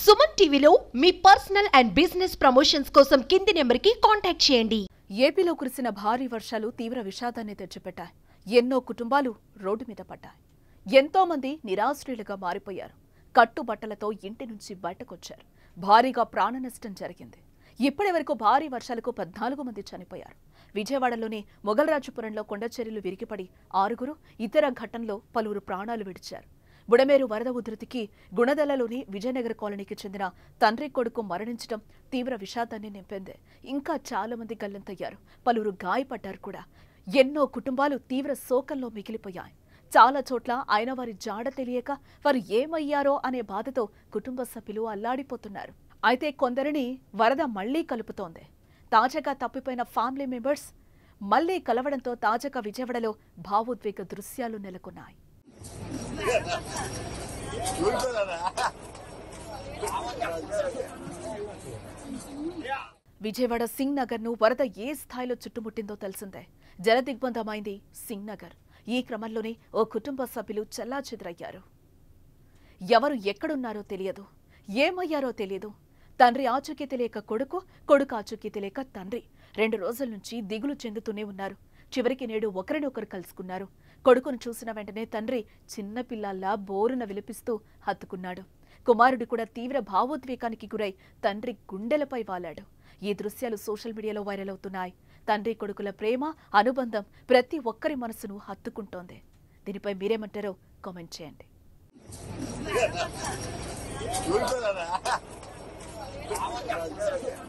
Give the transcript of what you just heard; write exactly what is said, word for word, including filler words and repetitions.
సుమన్ టీవీలో మీ personal and business promotions కోసం కింది నెంబర్కి కాంటాక్ట్ చేయండి. ఏపీలో కురిసిన భారీ వర్షాలు తీవ్ర విషాదాన్ని తెచ్చిపెట్టాయి. ఎన్నో కుటుంబాలు రోడ్డు మీద పడ్డాయి. ఎంతో మంది నిరాశ్రయులుగా మారిపోయారు. కట్టుబట్టలతో ఇంటి నుంచి బయటకొచ్చారు. భారీగా ప్రాణ నష్టం జరిగింది. ఇప్పటి వరకు భారీ వర్షాలకు పద్నాలుగు మంది చనిపోయారు. విజయవాడలోని మొగల్రాజుపురంలో కొండచెరువులు విరిగిపడి ఆరుగురు, ఇతర ఘటనలో పలువురు ప్రాణాలు విడిచారు. బుడమేరు వరద ఉధృతికి గుణదలలోని విజయనగర కాలనీకి చెందిన తండ్రి కొడుకు మరణించడం తీవ్ర విషాదాన్ని నింపింది. ఇంకా చాలా మంది గల్లంతయ్యారు. పలువురు గాయపడ్డారు కూడా. ఎన్నో కుటుంబాలు తీవ్ర శోకంలో మిగిలిపోయాయి. చాలా చోట్ల ఆయన వారి జాడ తెలియక వారు ఏమయ్యారో అనే బాధతో కుటుంబ సభ్యులు అల్లాడిపోతున్నారు. అయితే కొందరిని వరద మళ్లీ కలుపుతోంది. తాజాగా తప్పిపోయిన ఫ్యామిలీ మెంబర్స్ మళ్లీ కలవడంతో తాజాగా విజయవాడలో భావోద్వేగ దృశ్యాలు నెలకొన్నాయి. విజయవాడ సింగ్ నగర్ ను వరద ఏ స్థాయిలో చుట్టుముట్టిందో తెలిసిందే. జలదిగ్బంధమైంది సింగ్ నగర్. ఈ క్రమంలోనే ఓ కుటుంబ సభ్యులు చెల్లాచెదరయ్యారు. ఎవరు ఎక్కడున్నారో తెలియదు, ఏమయ్యారో తెలియదు. తండ్రి ఆచూకీ తెలియక కొడుకు, కొడుకు ఆచూకీ తెలియక తండ్రి రెండు రోజుల నుంచి దిగులు చెందుతూనే ఉన్నారు. చివరికి నేడు ఒకరినొకరు కలుసుకున్నారు. కొడుకును చూసిన వెంటనే తండ్రి చిన్నపిల్లల్లా బోరున విలపిస్తూ హత్తుకున్నాడు. కుమారుడు కూడా తీవ్ర భావోద్వేగానికి గురై తండ్రి గుండెలపై వాలాడు. ఈ దృశ్యాలు సోషల్ మీడియాలో వైరల్ అవుతున్నాయి. తండ్రి కొడుకుల ప్రేమ, అనుబంధం ప్రతి ఒక్కరి మనసును హత్తుకుంటోంది. దీనిపై మీరేమంటారో కామెంట్ చేయండి. Good.